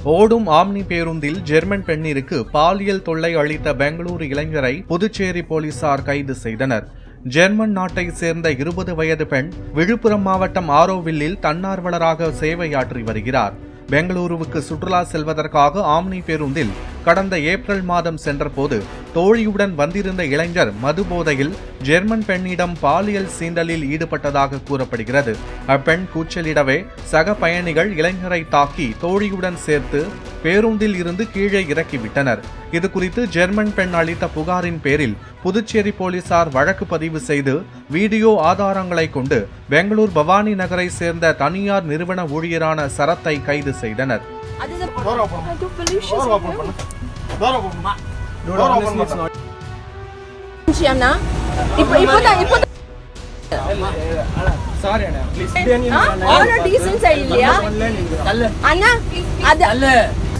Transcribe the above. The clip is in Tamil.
ஓடும் ஆம்னி பேருந்தில் ஜெர்மன் பெண்ணிற்கு பாலியல் தொல்லை அளித்த பெங்களூரு இளைஞரை புதுச்சேரி போலீசார் கைது செய்தனர். ஜெர்மன் நாட்டை சேர்ந்த 20 வயது பெண் விழுப்புரம் மாவட்டம் ஆரோவில்லில் தன்னார்வலராக சேவையாற்றி வருகிறார். பெங்களூருவுக்கு சுற்றுலா செல்வதற்காக ஆம்னி பேருந்தில் கடந்த ஏப்ரல் மாதம் சென்றபோது தோழியுடன் வந்திருந்த இளைஞர் மதுபோதையில் ஜெர்மன் பெண்ணிடம் பாலியல் சீண்டலில் ஈடுபட்டதாக கூறப்படுகிறது. அப்பெண் கூச்சலிடவே சக பயணிகள் இளைஞரை தாக்கி தோழியுடன் சேர்த்து பேருந்தில் இருந்து கீழே இறக்கிவிட்டனர். இதுகுறித்து ஜெர்மன் பெண் அளித்த புகாரின் பேரில் புதுச்சேரி போலீசார் வழக்கு பதிவு செய்து வீடியோ ஆதாரங்களை கொண்டு பெங்களூர் பவானி நகரை சேர்ந்த தனியார் நிறுவன ஊழியரான சரத்தை கைது செய்தனர். Sorry,